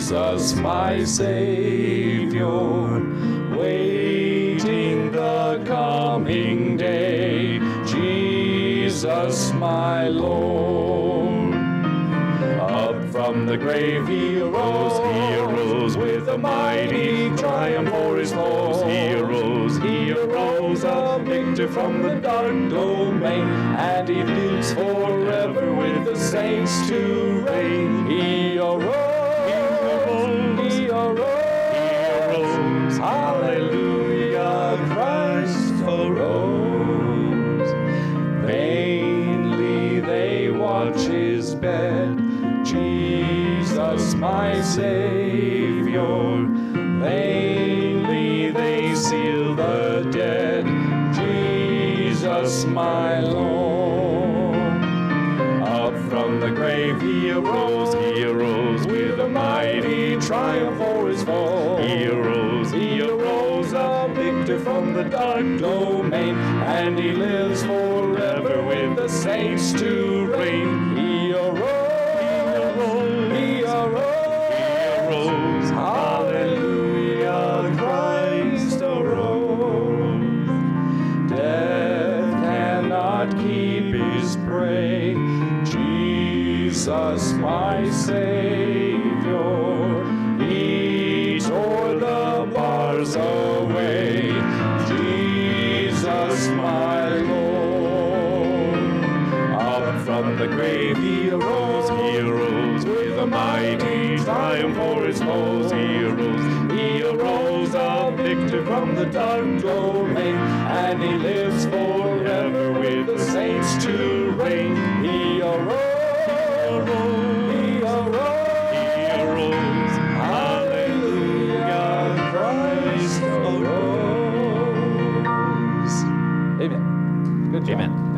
Jesus, my Savior, waiting the coming day. Jesus, my Lord. Up from the grave he arose with a mighty triumph for his foes. He arose, a victor from the dark domain, and he lives forever with the saints to reign. He arose, hallelujah, Christ arose. Vainly they watch his bed, Jesus, my Savior. Vainly they seal the dead, Jesus, my Lord. Up from the grave he arose with a mighty triumph for his foe. He arose, a victor from the dark domain, and he lives forever with the saints to reign. He arose, hallelujah, Christ arose. Death cannot keep his prey, Jesus, my Savior. He tore the bars away, Jesus, my Lord. Up from the grave he arose with a mighty triumph for his foes. He arose, a victor from the dark domain, and he lives forever with the saints to reign. He arose, hallelujah, Christ arose. Amen. Good job. Amen.